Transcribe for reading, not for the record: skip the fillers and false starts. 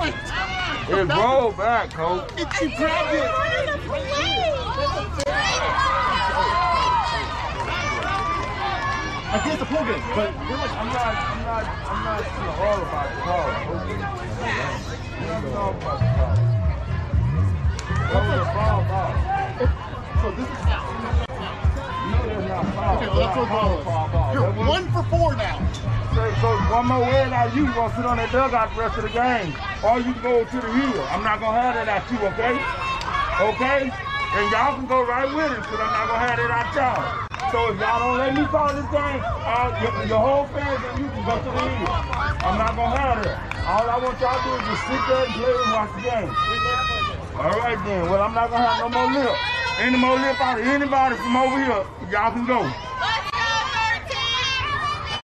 It rolled back, coach. You grabbed it. Against the pool game, but we're like, I'm not all about the call. I'm not all about the call. That was a foul ball. So this is No, that's not foul. okay. Well, that's what ball. You're 1 for 4 now. So one more word out, you gonna sit on that dugout the rest of the game, or you can go to the hill. I'm not gonna have that at you, okay? Okay? And y'all can go right with it, because I'm not gonna have that at y'all. So if y'all don't let me call this game, your whole fans and you can go to the hill. I'm not gonna have that. All I want y'all to do is just sit there and play and watch the game. All right then. Well, I'm not gonna have no more lip. Any more lip out of anybody from over here, y'all can go.